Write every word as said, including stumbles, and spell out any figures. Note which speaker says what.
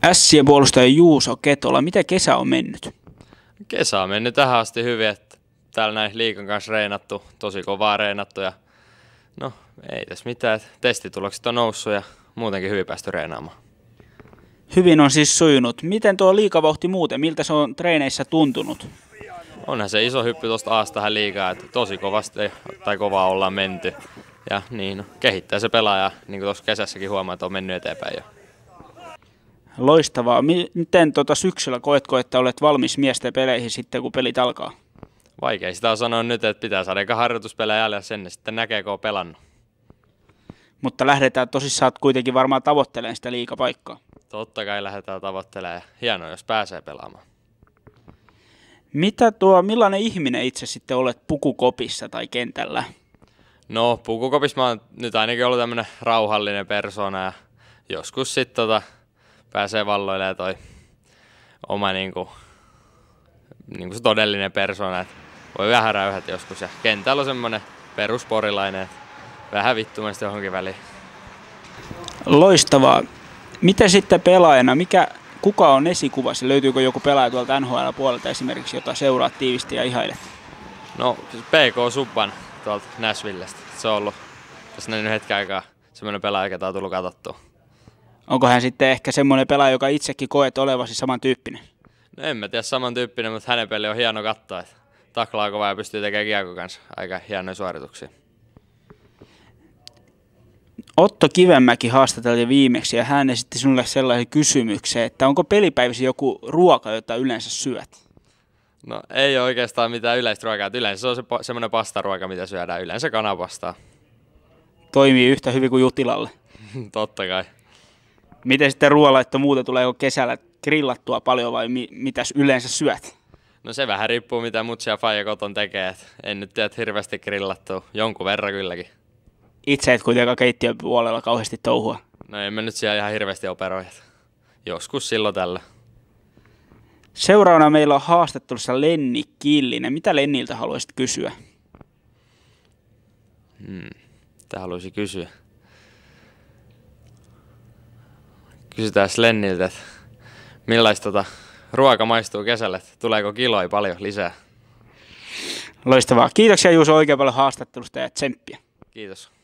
Speaker 1: Ässien puolustaja Juuso Ketola, miten kesä on mennyt?
Speaker 2: Kesä on mennyt tähän asti hyvin, että täällä näin liikan kanssa reenattu, tosi kovaa reenattu ja no ei tässä mitään, että testitulokset on noussut ja muutenkin hyvin päästy reenaamaan.
Speaker 1: Hyvin on siis sujunut. Miten tuo liikavauhti muuten, miltä se on treeneissä tuntunut?
Speaker 2: Onhan se iso hyppy tuosta A:sta tähän liigaan, että tosi kovasti tai kovaa ollaan menty ja niin, no, kehittää se pelaaja, niin kuin tuossa kesässäkin huomaa, että on mennyt eteenpäin jo.
Speaker 1: Loistavaa. Miten tuota syksyllä koetko, että olet valmis miesten peleihin sitten, kun pelit alkaa?
Speaker 2: Vaikea sitä on sanoa nyt, että pitää saada eikä harjoituspelejä jäljellä sen, ja sitten näkee, kun on pelannut.
Speaker 1: Mutta lähdetään tosissaan kuitenkin varmaan tavoittelemaan sitä liigapaikkaa.
Speaker 2: Totta kai lähdetään tavoittelemaan ja hienoa, jos pääsee pelaamaan.
Speaker 1: Mitä tuo, millainen ihminen itse sitten olet pukukopissa tai kentällä?
Speaker 2: No pukukopissa mä oon nyt ainakin ollut tämmönen rauhallinen persona ja joskus sitten tota, pääsee valloilemaan toi oma niinku, niinku se todellinen persona. Et voi vähän räyhät joskus ja kentällä on semmonen perusporilainen, että vähän vittumasti johonkin väliin.
Speaker 1: Loistavaa. Miten sitten pelaajana, mikä, kuka on esikuvasi? Löytyykö joku pelaaja tuolta N H L-puolelta esimerkiksi, jota seuraat tiivisti ja ihailet?
Speaker 2: No P K Subban tuolta Nashvillestä. Se on ollut tässä näin hetken aikaa semmoinen pelaaja, jota on tullut katsottua.
Speaker 1: Onko hän sitten ehkä semmoinen pelaaja, joka itsekin koet olevasi samantyyppinen?
Speaker 2: No en mä tiedä samantyyppinen, mutta hänen peli on hieno katsoa. Että taklaa kovaa ja pystyy tekemään kiekon kanssa aika hienoja suorituksia.
Speaker 1: Otto Kivenmäki haastateltiin viimeksi ja hän esitti sinulle sellaisen kysymyksen, että onko pelipäiväsi joku ruoka, jota yleensä syöt?
Speaker 2: No ei ole oikeastaan mitään yleistä ruokaa. Yleensä se on se, semmoinen pastaruoka, mitä syödään. Yleensä kanapastaa.
Speaker 1: Toimii yhtä hyvin kuin Jutilalle.
Speaker 2: Totta kai.
Speaker 1: Miten sitten ruoanlaitto muuta, tuleeko kesällä grillattua paljon vai mi- mitäs yleensä syöt?
Speaker 2: No se vähän riippuu mitä mutsi ja faija koton tekee. Et en nyt tiedä hirveästi grillattua. Jonkun verran kylläkin.
Speaker 1: Itse et kuitenkaan keittiön puolella kauheasti touhua.
Speaker 2: No en mä nyt siellä ihan hirveästi operoi. Joskus silloin tällä.
Speaker 1: Seuraavana meillä on haastattelussa Lenni Killinen. Mitä Lenniltä haluaisit kysyä?
Speaker 2: Hmm. Mitä haluaisin kysyä? Kysytään Lenniltä, että millaista tota, ruoka maistuu kesällä? Tuleeko kiloja paljon lisää?
Speaker 1: Loistavaa. Kiitoksia Juuso oikein paljon haastattelusta ja tsemppiä.
Speaker 2: Kiitos.